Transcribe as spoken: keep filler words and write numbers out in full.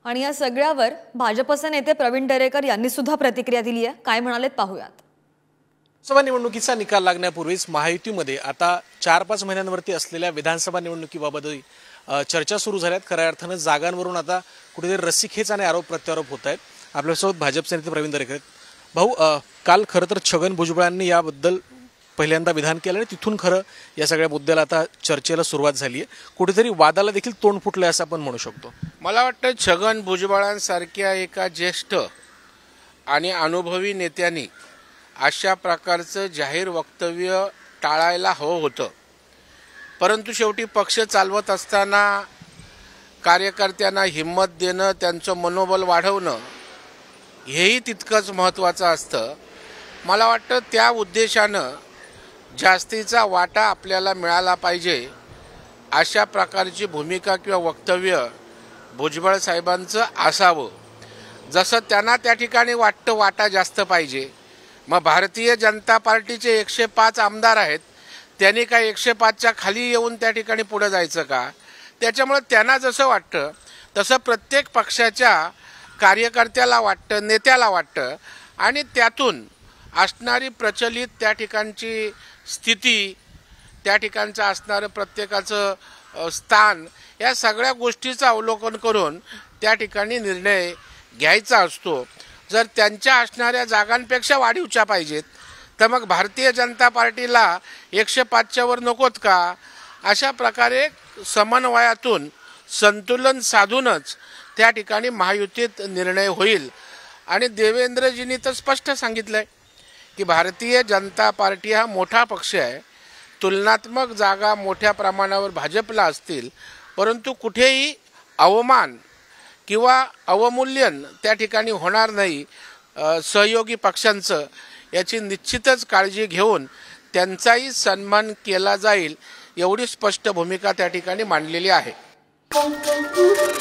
आणि या सगळ्यावर भाजपचे नेते प्रवीण दरेकर यांनी सुद्धा प्रतिक्रिया दिली आहे। काय म्हणालेत पाहूयात। लोकसभा निवडणुकीचा निकाल लागण्यापूर्वीच महायुतीमध्ये आता चार पाच महिन्यांवरती असलेल्या विधानसभा निवडणुकीबाबत चर्चा सुरू झाल्यात। खऱ्या अर्थानं जागांवरून आता कुठेतरी रस्सीखेच आणि आरोप प्रत्यारोप होत आहेत। आपल्यासोबत भाजपचे नेते प्रवीण दरेकर। भाऊ, काल खरं तर छगन भुजबळांनी याबद्दल पहिल्यांदा विधान केलं आणि तिथून खरं या सगळ्या मुद्द्याला आता चर्चेला सुरुवात झाली आहे। कुठेतरी वादाला देखील तोंड फुटलंय असं आपण म्हणू शकतो। मला वाटतं छगन भुजबळांसारख्या एका ज्येष्ठ आणि अनुभवी नेत्यांनी अशा प्रकारचं जाहीर वक्तव्य टाळायला हवं होतं, परंतु शेवटी पक्ष चालवत असताना कार्यकर्त्यांना हिम्मत देणं, त्यांचं मनोबल वाढवणं हेही तितकंच महत्त्वाचं असतं। मला वाटतं त्या उद्देशानं जास्तीचा वाटा आपल्याला मिळाला पाहिजे अशा प्रकारची भूमिका किंवा वक्तव्य भुजबळ साहेबांचं असावं। जसं त्यांना त्या ठिकाणी वाटतं वाटा जास्त पाहिजे, मग भारतीय जनता पार्टीचे एकशे पाच आमदार आहेत, त्यांनी काय एकशे पाचच्या खाली येऊन त्या ठिकाणी पुढे जायचं का? त्याच्यामुळे त्यांना जसं वाटतं तसं प्रत्येक पक्षाच्या कार्यकर्त्याला वाटतं, नेत्याला वाटतं, आणि त्यातून असणारी प्रचलित त्या ठिकाणची स्थिती, त्या ठिकाणचं असणारं प्रत्येकाचं स्थान, या सगळ्या गोष्टीचं अवलोकन करून त्या ठिकाणी निर्णय घ्यायचा असतो। जर त्यांच्या असणाऱ्या जागांपेक्षा वाढीवच्या पाहिजेत तर मग भारतीय जनता पार्टीला एकशे पाचच्या वर नकोत का? अशा प्रकारे समन्वयातून संतुलन साधूनच त्या ठिकाणी महायुतीत निर्णय होईल। आणि देवेंद्रजींनी तर स्पष्ट सांगितलंय की भारतीय जनता पार्टी हा मोठा पक्ष आहे, तुलनात्मक जागा मोठ्या प्रमाणावर भाजपला असतील, परंतु कुठेही अवमान किंवा अवमूल्यन त्या ठिकाणी होणार नाही सहयोगी पक्षांचं, याची निश्चितच काळजी घेऊन त्यांचाही सन्मान केला जाईल, एवढी स्पष्ट भूमिका त्या ठिकाणी मांडलेली आहे।